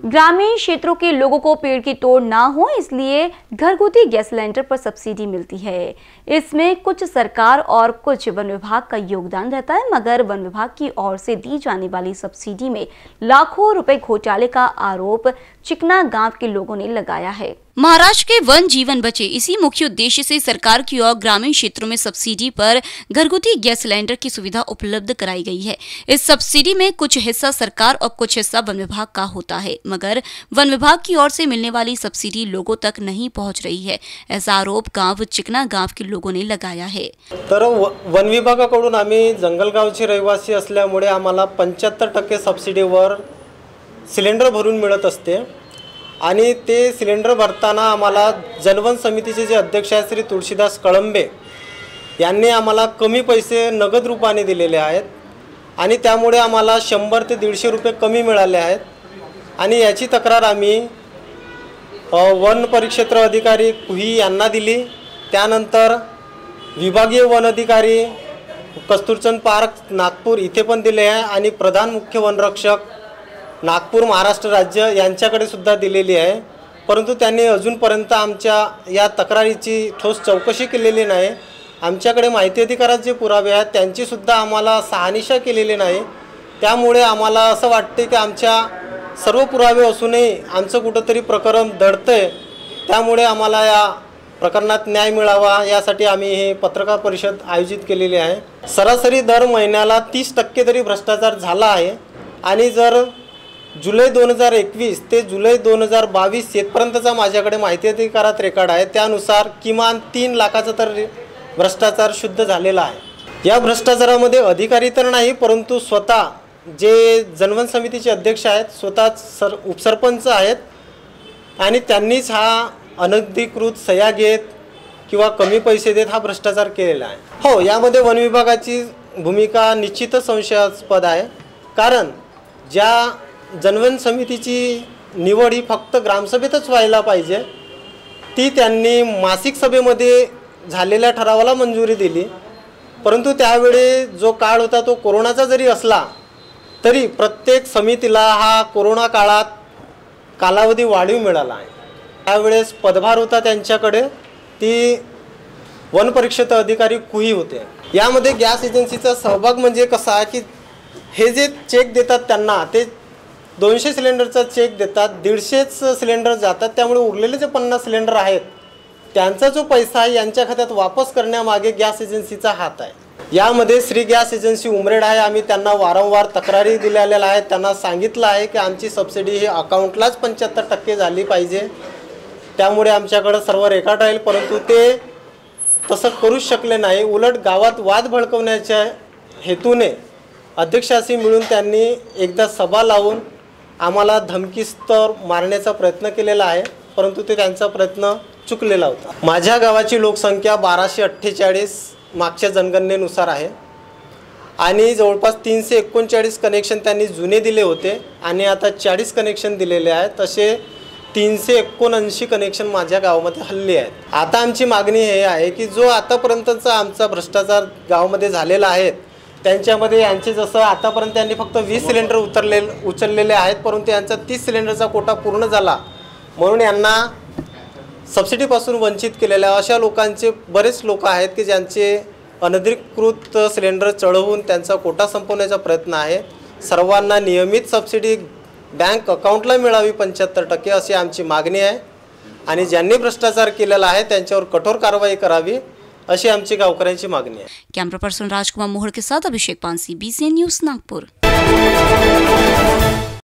ग्रामीण क्षेत्रों के लोगों को पेड़ की तोड़ ना हो, इसलिए घरगुती गैस सिलेंडर पर सब्सिडी मिलती है। इसमें कुछ सरकार और कुछ वन विभाग का योगदान रहता है, मगर वन विभाग की ओर से दी जाने वाली सब्सिडी में लाखों रुपए घोटाले का आरोप चिकना गांव के लोगों ने लगाया है। महाराष्ट्र के वन जीवन बचे, इसी मुख्य उद्देश्य से सरकार की ओर ग्रामीण क्षेत्रों में सब्सिडी पर घरगुती गैस सिलेंडर की सुविधा उपलब्ध कराई गई है। इस सब्सिडी में कुछ हिस्सा सरकार और कुछ हिस्सा वन विभाग का होता है, मगर वन विभाग की ओर से मिलने वाली सब्सिडी लोगों तक नहीं पहुंच रही है। ऐसा आरोप गांव चिकना गांव के लोगों ने लगाया है। तर वन विभागाकडून आम्ही जंगलगावचे रहिवासी असल्यामुळे आम्हाला 75% सब्सिडीवर सिलेंडर भरून मिळत असते आणि ते सिलेंडर भरताना आम्हाला जनवन समितीचे जे अध्यक्ष आहेत श्री तुळशीदास कळंबे यांनी आम्हाला कमी पैसे नगद रूपाने दिलेले आहेत आणि त्यामुळे आम्हाला 100 ते 150 रुपये कमी मिळाले आहेत आणि याची तक्रार आम्ही वन परिक्षेत्र अधिकारी कुही यांना दिली। त्यानंतर विभागीय वन अधिकारी कस्तुरचंद पार्क नागपूर इथे पण दिले आहे आणि प्रधान मुख्य वनरक्षक नागपूर महाराष्ट्र राज्य यांच्याकडे सुद्धा दिलेली आहे, परंतु त्यांनी अजूनपर्यंत आमच्या या तक्रारीची ठोस चौकशी केलेली नाही। आमच्याकडे माहिती अधिकारात जे पुरावे आहेत त्यांची सुद्धा आम्हाला शहानिशा केलेली नाही। त्यामुळे आम्हाला असं वाटते की आमच्या सर्व पुरावे असूनही आमचं कुठंतरी प्रकरण दडतंय। त्यामुळे आम्हाला या प्रकरणात न्याय मिळावा यासाठी आम्ही हे पत्रकार परिषद आयोजित केलेली आहे। सरासरी दर महिन्याला 30% तरी भ्रष्टाचार झाला आहे आणि जर जुलै 2021 ते जुलै 2022 येतपर्यंतचा माझ्याकडे माहिती अधिकारात रेकॉर्ड आहे, त्यानुसार किमान 3 लाखाचा तर भ्रष्टाचार शुद्ध झालेला आहे। या भ्रष्टाचारामध्ये अधिकारी तर नाही, परंतु स्वतः जे जनवन समितीचे अध्यक्ष आहेत, स्वतः उपसरपंच आहेत आणि त्यांनीच हा अनधिकृत सह्या घेत किंवा कमी पैसे देत हा भ्रष्टाचार केलेला आहे। हो, यामध्ये वन विभागाची भूमिका निश्चितच संशयास्पद आहे, कारण ज्या जनवन समितीची निवड ही फक्त ग्रामसभेतच व्हायला पाहिजे, ती त्यांनी मासिक सभेमध्ये झालेल्या ठरावाला मंजुरी दिली, परंतु त्यावेळी जो काळ होता तो कोरोनाचा जरी असला तरी प्रत्येक समितीला हा कोरोना काळात कालावधी वाढीव मिळाला आहे। त्यावेळेस पदभार होता त्यांच्याकडे, ती वन परिक्षेत्र अधिकारी कुही होते। यामध्ये गॅस एजन्सीचा सहभाग म्हणजे कसा आहे की हे जे चेक देतात त्यांना ते 200 सिलेंडरचा चेक देतात, 150 सिलेंडर जातात, त्यामुळे उरलेले जे 50 सिलेंडर आहेत त्यांचा जो पैसा आहे यांच्या खात्यात वापस करण्यामागे गॅस एजन्सीचा हात आहे। यामध्ये श्री गॅस एजन्सी उमरेड आहे, आम्ही त्यांना वारंवार तक्रारी दिलेल्या आहेत, त्यांना सांगितलं आहे की आमची सबसिडी ही अकाउंटलाच 75% झाली पाहिजे, त्यामुळे आमच्याकडे सर्व रेकॉर्ड राहील, परंतु ते तसं करूच शकले नाही। उलट गावात वाद भडकवण्याच्या हेतूने अध्यक्षाशी मिळून त्यांनी एकदा सभा लावून आम्हाला धमकीस्तर मारण्याचा प्रयत्न केलेला आहे, परंतु ते त्यांचा प्रयत्न चुकलेला होता। माझ्या गावाची लोकसंख्या 1248 मागच्या जनगणनेनुसार आहे आणि जवळपास 339 कनेक्शन त्यांनी जुने दिले होते आणि आता 40 कनेक्शन दिलेले आहेत, तसे 379 कनेक्शन माझ्या गावामध्ये हल्ले आहेत। आता आमची मागणी हे आहे की जो आतापर्यंतचा आमचा भ्रष्टाचार गावामध्ये झालेला आहे त्यांच्यामध्ये यांचे जसं आतापर्यंत त्यांनी फक्त 20 सिलेंडर उचललेले आहेत, परंतु यांचा 30 सिलेंडरचा कोटा पूर्ण झाला म्हणून यांना सबसिडीपासून वंचित केलेल्या अशा लोकांचे बरेच लोक आहेत की ज्यांचे अनधिकृत सिलेंडर चढवून त्यांचा कोटा संपवण्याचा प्रयत्न आहे। सर्वांना नियमित सबसिडी बँक अकाउंटला मिळावी 75% अशी आमची मागणी आहे आणि ज्यांनी भ्रष्टाचार केलेला आहे त्यांच्यावर कठोर कारवाई करावी अशी आमची गावकऱ्यांची मागणी आहे। कैमरा पर्सन राजकुमार मोहर के साथ अभिषेक पानसी, BCN न्यूज़ नागपुर।